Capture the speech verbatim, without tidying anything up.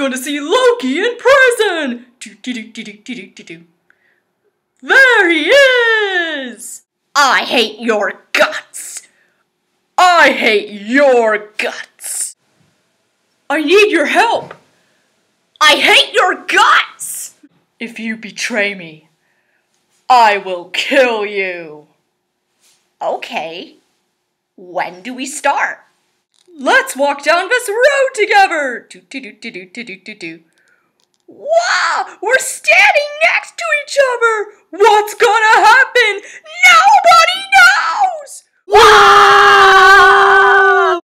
gonna see Loki in prison! Do-do-do-do-do-do-do-do. There he is! I hate your guts! I hate your guts! I need your help! I hate your guts! If you betray me, I will kill you. Okay. When do we start? Let's walk down this road together! Do-do-do-do-do-do-do-do. Wow! We're standing next to each other! What's gonna happen? Nobody knows! Wow!